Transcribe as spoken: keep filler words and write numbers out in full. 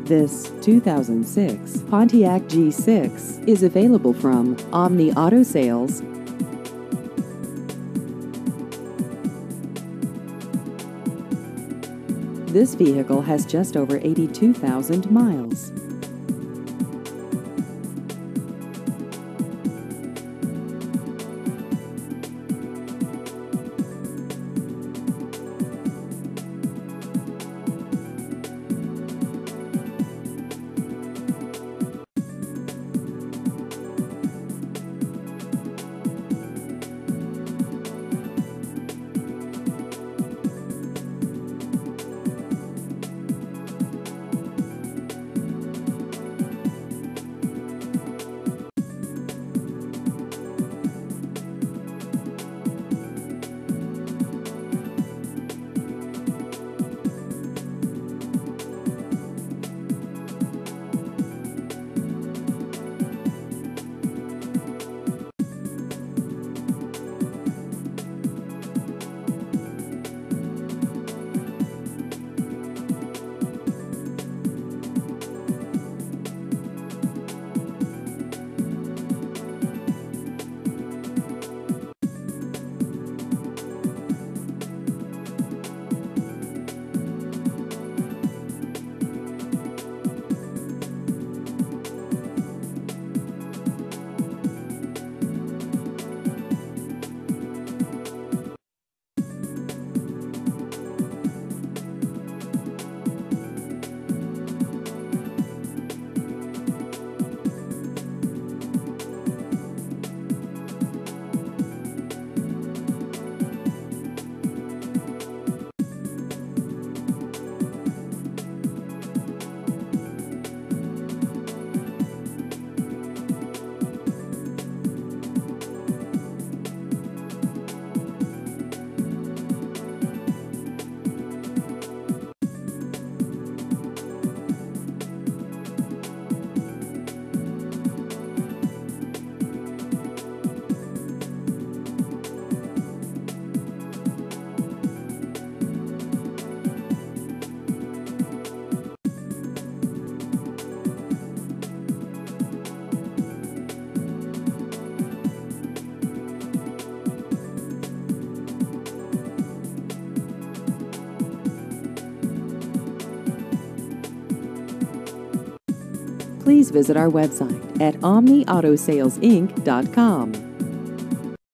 This two thousand six Pontiac G six is available from Omni Auto Sales. This vehicle has just over eighty-two thousand miles. Please visit our website at omni auto sales inc dot com.